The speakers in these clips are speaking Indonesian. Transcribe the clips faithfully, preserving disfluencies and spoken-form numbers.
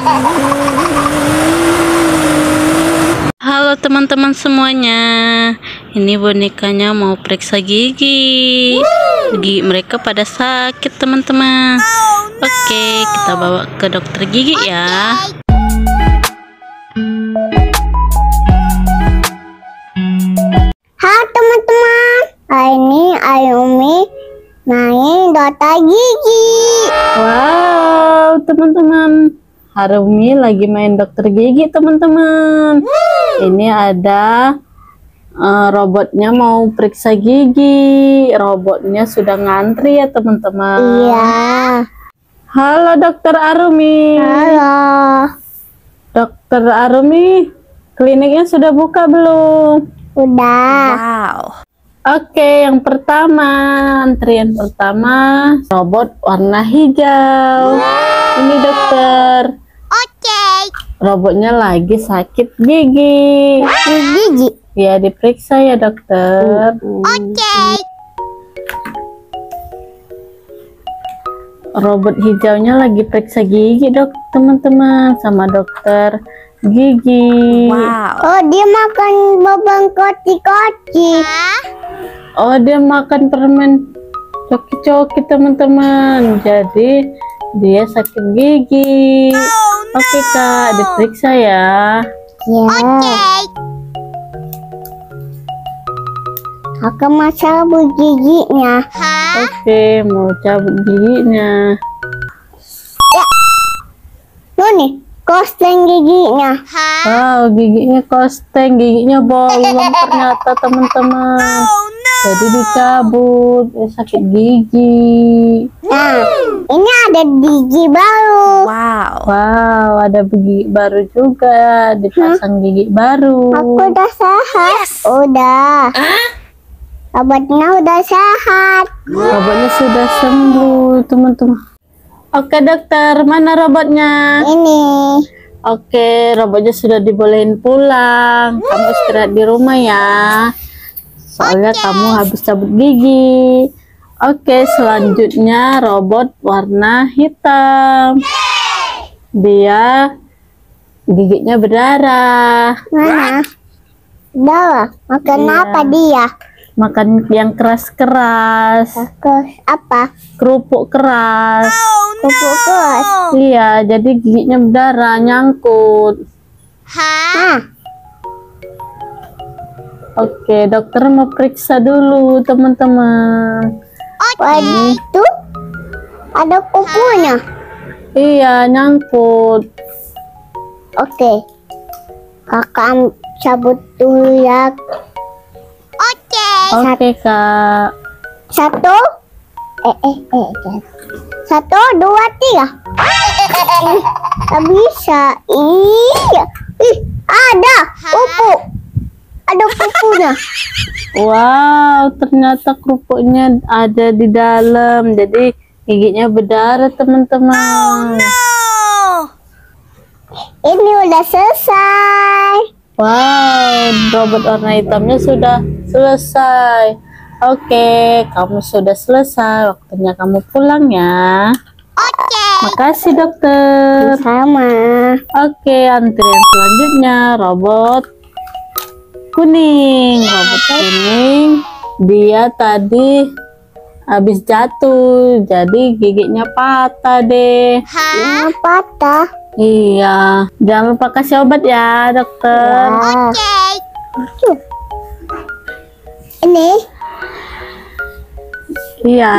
Halo teman-teman semuanya, ini bonekanya mau periksa gigi. Gigi mereka pada sakit teman-teman. Oke, kita bawa ke dokter gigi ya. Halo teman-teman, hari ini Ayumi main dokter gigi. Wow teman-teman, Harumi lagi main dokter gigi teman-teman. Ini ada uh, robotnya mau periksa gigi. Robotnya sudah ngantri ya teman-teman. Iya. Halo dokter Arumi. Halo. Dokter Arumi, kliniknya sudah buka belum? Udah. Wow. Oke, yang pertama, antrian pertama robot warna hijau. Ini dokter. Oke. Robotnya lagi sakit gigi. Gigi. Ya, diperiksa ya dokter. Oke. Robot hijaunya lagi periksa gigi dok, teman-teman, sama dokter gigi. Wow. Oh, dia makan babang koci-koci. Oh, dia makan permen coki-coki teman-teman. Jadi dia sakit gigi. Oh, no. Oke kak, diperiksa ya. Ya. Oke. Aku mau cabut giginya. Oke, mau cabut giginya. Ya. Tuh nih, kosteng giginya. Wow, giginya kosteng, giginya bolong ternyata teman-teman. Jadi dicabut, ya, sakit gigi. Nah, ini ada gigi baru. Wow, wow, ada gigi baru juga, dipasang hmm? gigi baru. Aku udah sehat. Yes. Udah. Robotnya udah sehat. Robotnya sudah sembuh, teman-teman. Oke dokter, mana robotnya? Ini. Oke, robotnya sudah dibolehin pulang. Kamu istirahat di rumah ya. Soalnya okay. kamu habis cabut gigi. Oke, selanjutnya robot warna hitam. Dia giginya berdarah. Mana? Darah? Makan iya. apa dia? Makan yang keras-keras. Apa? Kerupuk keras. Oh, no. Kerupuk keras? Iya, jadi giginya berdarah, nyangkut. Hah? Oke, dokter mau periksa dulu teman-teman. Oke. Itu ada kukunya. Iya, nyangkut. Oke. Kakak cabut dulu ya. Oke. Oke kak. Satu. Eh eh eh. Satu, dua, tiga. Tak bisa. Iya. Ih, ada pupuk. Ada pupuknya. Wow, ternyata kerupuknya ada di dalam. Jadi giginya berdarah teman-teman. Oh, no. Ini udah selesai. Wow, robot warna hitamnya sudah selesai. Oke, kamu sudah selesai. Waktunya kamu pulang ya. Oke. Makasih dokter. Sama. Oke, antrian selanjutnya robot kuning. Robot kuning, dia tadi habis jatuh, jadi giginya patah deh. Hah? Patah? Iya, jangan lupa kasih obat ya dokter. Ya. Oke. Ini? Iya.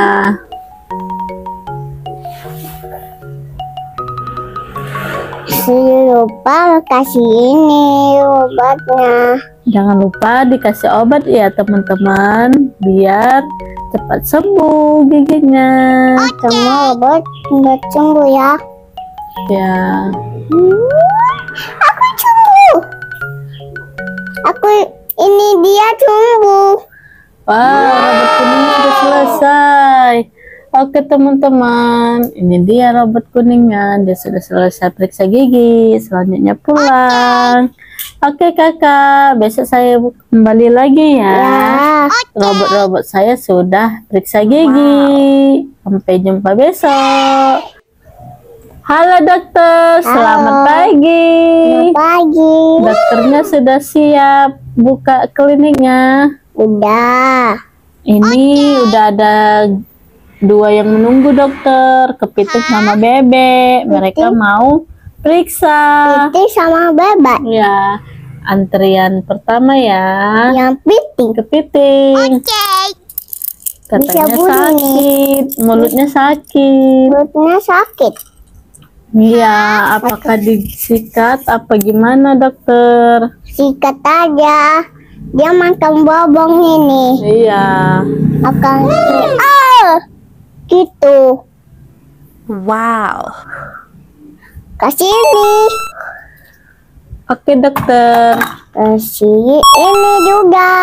Jangan lupa kasih ini obatnya. Jangan lupa dikasih obat ya teman-teman, biar cepat sembuh giginya. Okay. Sama obat udah sembuh ya. Ya. Hmm, aku sembuh. Aku ini dia sembuh. Wow, robot kuning sudah selesai. Oke teman-teman, ini dia robot kuningnya. Dia sudah selesai periksa gigi. Selanjutnya pulang. Oke kakak, besok saya kembali lagi ya. Robot-robot saya sudah periksa gigi. Sampai jumpa besok. Halo dokter, selamat Halo. pagi. Selamat pagi. Dokternya sudah siap buka kliniknya. Udah. Ini udah ada dua yang menunggu dokter, Kepiting sama Bebek. Mereka mau periksa. Piting sama bebek. Ya, antrian pertama ya. Yang piting. Kepiting. Katanya Bisa bunyi. sakit, mulutnya sakit. Perutnya sakit. Iya, apakah disikat apa gimana dokter? Sikat aja. Dia makan bobong ini. Iya. Akan ah, gitu. Wow. Kasih ini. Oke dokter. Kasih ini juga.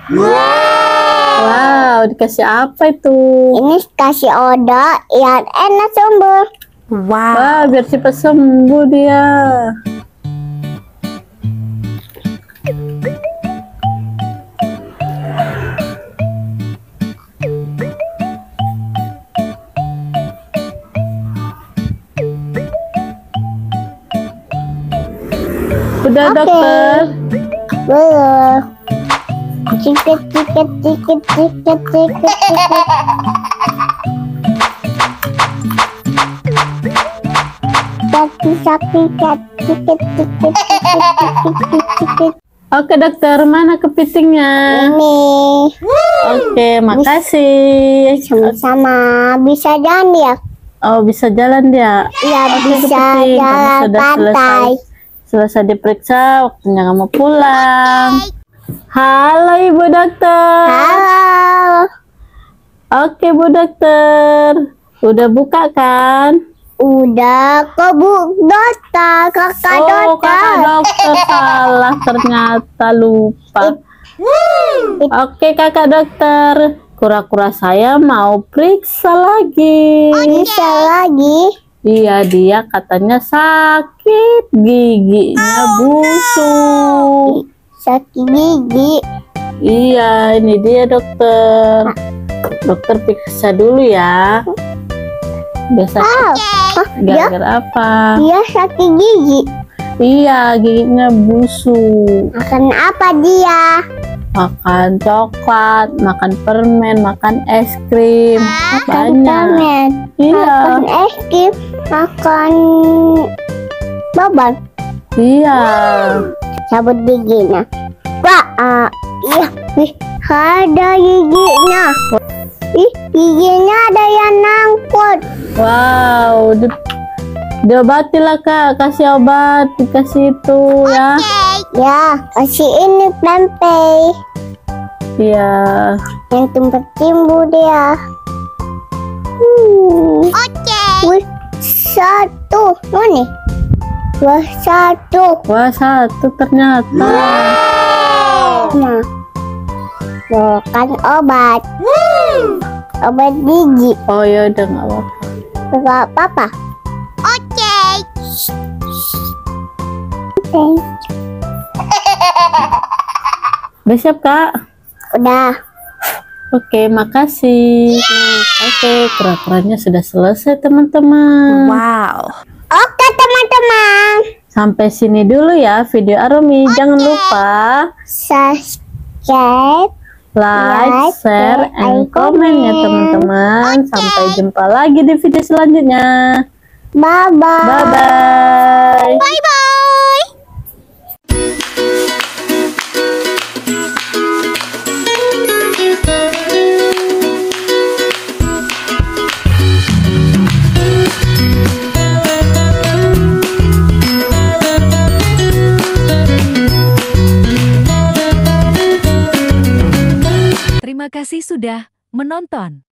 Wow, dikasih apa itu? Ini kasih oda yang enak sumber. Wow. Wah, biar cepat sembuh dia. Udah Oke. dokter. Belum. Cikit cikit cikit cikit cikit cikit. Sakit sakit cikit cikit cikit cikit cikit. Oke dokter, mana kepitingnya? Ini Oke, makasih. sama-sama bisa jalan ya? Oh, bisa jalan dia. Ya Oke, bisa kepiting, kamu jalan sudah pantai. selesai. Selesai diperiksa, waktunya kamu pulang. Halo Ibu Dokter. Halo. Oke Bu Dokter, udah buka kan? Udah kok Bu dokter, kakak Oh, dokter. kakak dokter salah ternyata lupa. Oke kakak dokter, kura-kura saya mau periksa lagi. Bisa lagi. Iya, dia katanya sakit, giginya busuk. Sakit gigi. Iya, ini dia dokter. Dokter periksa dulu ya. Biasa Oh, Hah, dia gara-gara apa? dia sakit gigi. Iya, giginya busuk. Makan apa dia? Makan coklat, makan permen, makan es krim. Banyak. Permen. Iya, Makan es krim. Makan babak. iya. Cabut giginya. Wah, ah, iya. Ih, ada giginya. Ih, giginya ada yang nangkut. Wow, di, diobati lah kak, kasih obat, dikasih itu ya. Ya, kasih ini pempek. Iya. Yang tempat timbu dia. Hmm. Oke. Wih, satu. Mana? Dua satu. Wah, satu ternyata. Nah, bukan obat. Obat gigi. Oh ya udah nggak apa-apa. Enggak apa-apa. Oke. Oke. Udah siap kak? Udah. Oke, makasih. Oke, kura-kuranya sudah selesai teman-teman. Wow. Oke, teman-teman. Sampai sini dulu ya video Arumi. Jangan lupa Subscribe. like, Like, share, and comment ya teman-teman. Sampai jumpa lagi di video selanjutnya. Bye-bye. Bye-bye. Bye-bye. Terima kasih sudah menonton.